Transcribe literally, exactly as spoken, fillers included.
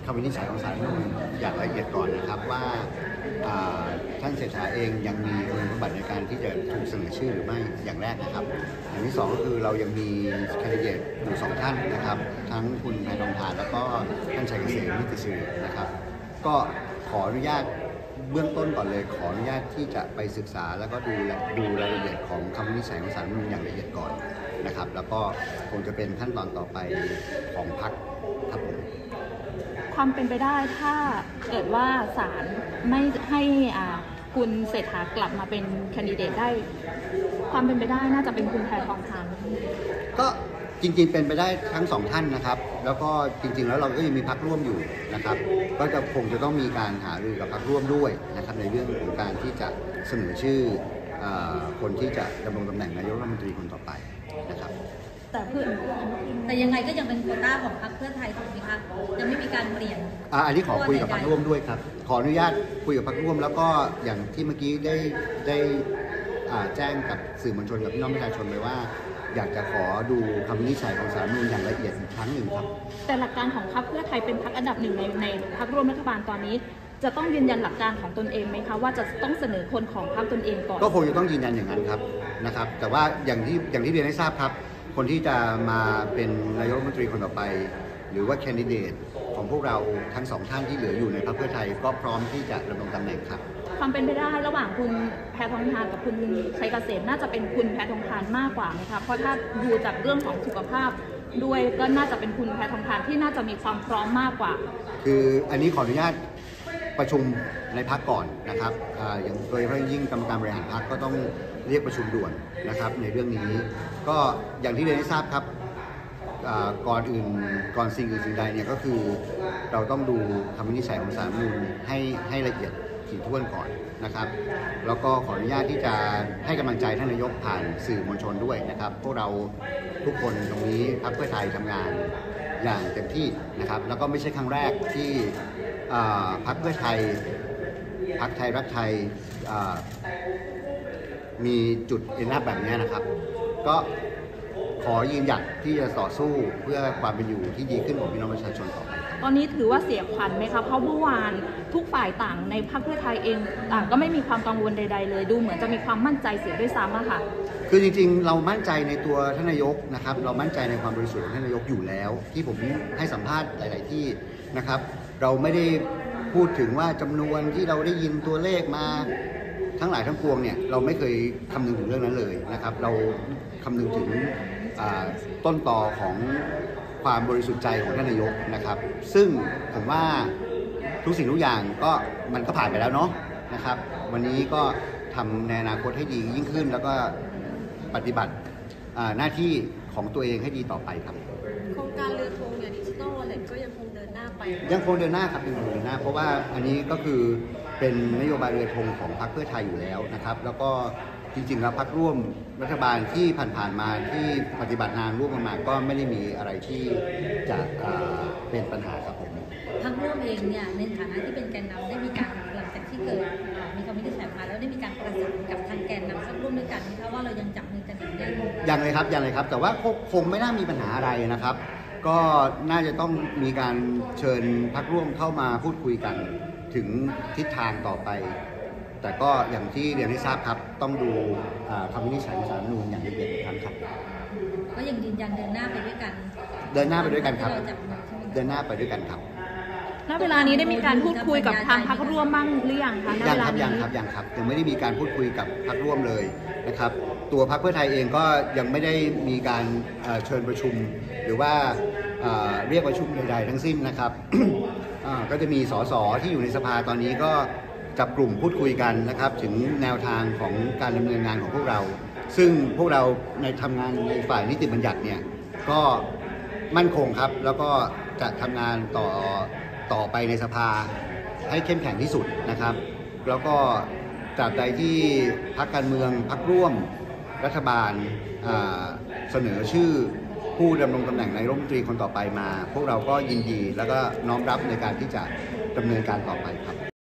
คำวินิจฉัยของศาลรัฐธรรมนูญอย่างละเอียดก่อนนะครับว่าท่านเศรษฐาเองยังมีคุณสมบัติในการที่จะถูกเสนอชื่อหรือไม่อย่างแรกนะครับอย่างที่สองก็คือเรายังมีแคนดิเดตอยู่สองท่านนะครับทั้งคุณแพทองธารแล้วก็ท่านชัยเกษมนิติสิรินะครับก็ขออนุญาตเบื้องต้นก่อนเลยขออนุญาตที่จะไปศึกษาแล้วก็ดูดูรายละเอียดของคำวินิจฉัยของศาลรัฐธรรมนูญอย่างละเอียดก่อนนะครับแล้วก็คงจะเป็นขั้นตอนต่อไปของพรรคครับผมความเป็นไปได้ถ้าเกิดว่าศาลไม่ให้คุณเศรษฐากลับมาเป็นแคนดิเดตได้ความเป็นไปได้น่าจะเป็นคุณแพทองธารก็จริงๆเป็นไปได้ทั้งสองท่านนะครับแล้วก็จริงๆแล้วเราก็ยังมีพรรคร่วมอยู่นะครับก็จะคงจะต้องมีการหารือกับพรรคร่วมด้วยนะครับในเรื่องของการที่จะเสนอชื่อคนที่จะดำรงตำแหน่งนายกรัฐมนตรีคนต่อไปนะครับแต่เพื่อนแต่ยังไงก็ยังเป็นโควต้าของพรรคเพื่อไทยถูกไหมคะยังไม่มีการเปลี่ยนอ่าอันนี้ขอคุยกับพรรคร่วมด้วยครับขออนุญาตคุยกับพรรคร่วมแล้วก็อย่างที่เมื่อกี้ได้ได้แจ้งกับสื่อมวลชนกับพี่น้องประชาชนไปว่าอยากจะขอดูคำวินิจฉัยของศาลรัฐธรรมนูญอย่างละเอียดอีกครั้งหนึ่งครับแต่หลักการของพรรคเพื่อไทยเป็นพรรคอันดับหนึ่งในในพรรคร่วมรัฐบาลตอนนี้จะต้องยืนยันหลักการของตนเองไหมคะว่าจะต้องเสนอคนของพรรคตนเองก่อนก็คงจะต้องยืนยันอย่างนั้นครับนะครับแต่ว่าอย่างที่อย่างที่เรียนให้ทราบครับคนที่จะมาเป็นนายกรัฐมนตรีคนต่อไปหรือว่าแคนดิเดตของพวกเราทั้งสองท่านที่เหลืออยู่ในพรรคเพื่อไทยก็พร้อมที่จะดำรงตำแหน่งครับความเป็นไปได้ระหว่างคุณแพทองธารกับคุณชัยเกษมน่าจะเป็นคุณแพทองธารมากกว่าไหมคะเพราะถ้าดูจากเรื่องของสุขภาพด้วยก็น่าจะเป็นคุณแพทองธารที่น่าจะมีความพร้อมมากกว่าคืออันนี้ขออนุญาตประชุมในพรรคก่อนนะครับอย่างโดยเฉพาะยิ่งกรรมการบริหารพรรคก็ต้องเรียกประชุมด่วนนะครับในเรื่องนี้ก็อย่างที่เรียนให้ทราบครับก่อนอื่นก่อนสิ่งอื่นสิ่งใดเนี่ยก็คือเราต้องดูคำวินิจฉัยของศาลรัฐธรรมนูญให้ให้ละเอียดถี่ถ้วนก่อนนะครับแล้วก็ขออนุญาตที่จะให้กำลังใจท่านนายกผ่านสื่อมวลชนด้วยนะครับพวกเราทุกคนตรงนี้พรรคเพื่อไทยทำงานอย่างเต็มที่นะครับแล้วก็ไม่ใช่ครั้งแรกที่พรรคเพื่อไทยพรรคไทยรักไทยมีจุดเอ็นอัพแบบนี้นะครับก็ขอยืนหยัดที่จะต่อสู้เพื่อความเป็นอยู่ที่ดีขึ้นของพี่น้องประชาชนต่อไปตอนนี้ถือว่าเสียขวัญไหมคะเพราะเมื่อวานทุกฝ่ายต่างในพรรคเพื่อไทยเองต่างก็ไม่มีความกังวลใดๆเลยดูเหมือนจะมีความมั่นใจเสียด้วยซ้ำอะค่ะคือจริงๆเรามั่นใจในตัวท่านนายกนะครับเรามั่นใจในความบริสุทธิ์ของท่านนายกอยู่แล้วที่ผมให้สัมภาษณ์หลายๆที่นะครับเราไม่ได้พูดถึงว่าจำนวนที่เราได้ยินตัวเลขมาทั้งหลายทั้งปวงเนี่ยเราไม่เคยคำนึงถึงเรื่องนั้นเลยนะครับเราคำนึงถึงต้นตอของความบริสุทธิ์ใจของท่านนายกนะครับซึ่งผมว่าทุกสิ่งทุกอย่างก็มันก็ผ่านไปแล้วเนาะนะครับวันนี้ก็ทำในอนาคตให้ดียิ่งขึ้นแล้วก็ปฏิบัติหน้าที่ของตัวเองให้ดีต่อไปครับโครงการเรือธงอย่างดิจิทัลวอลเล็ตก็ยังคงเดินหน้าไปยังคงเดินหน้าครับยังคงเดินหน้าเพราะว่าอันนี้ก็คือเป็นนโยบายเรือธงของพรรคเพื่อไทยอยู่แล้วนะครับแล้วก็จริงๆแล้วพรรคร่วมรัฐบาลที่ผ่านๆมาที่ปฏิบัติงานร่วมกันมาก็ไม่ได้มีอะไรที่จะเป็นปัญหาครับผมพรรคร่วมเองเนี่ยในฐานะที่เป็นแกนนำได้มีการหลังจากที่เกิดมีคำวินิจฉัยมาแล้วได้มีการประสานกับทางแกนนำพรรคร่วมด้วยกันไหมคะว่าเรายังจับมือกันอยู่ได้ยังเลยครับยังเลยครับแต่ว่าคงไม่น่ามีปัญหาอะไรนะครับก็น่าจะต้องมีการเชิญพรรคร่วมเข้ามาพูดคุยกันถึงทิศทางต่อไปแต่ก็อย่างที่เรียนให้ทราบครับต้องดูคำวินิจฉัยของศาลรัฐธรรมนูญอย่างละเอียดอีกครั้งครับก็ยังยืนยันเดินหน้าไปด้วยกันเดินหน้าไปด้วยกันครับเดินหน้าไปด้วยกันครับณเวลานี้ได้มีการพูดคุยกับทางพรรคร่วมบ้างหรือยังคะยังครับยังครับยังครับยังไม่ได้มีการพูดคุยกับพรรคร่วมเลยนะครับตัวพรรคเพื่อไทยเองก็ยังไม่ได้มีการเชิญประชุมหรือว่าเรียกประชุมใดๆทั้งสิ้นนะครับ ก็จะมีสสที่อยู่ในสภาตอนนี้ก็จับกลุ่มพูดคุยกันนะครับถึงแนวทางของการดำเนินงานของพวกเราซึ่งพวกเราในทำงานในฝ่ายนิติบัญญัติเนี่ยก็มั่นคงครับแล้วก็จะทำงานต่อต่อไปในสภาให้เข้มแข็งที่สุดนะครับแล้วก็ตราบใดที่พรรคการเมืองพรรคร่วมรัฐบาลเสนอชื่อผู้ดำรงตำแหน่งนายกรัฐมนตรีคนต่อไปมาพวกเราก็ยินดีแล้วก็น้อมรับในการที่จะดำเนินการต่อไปครับ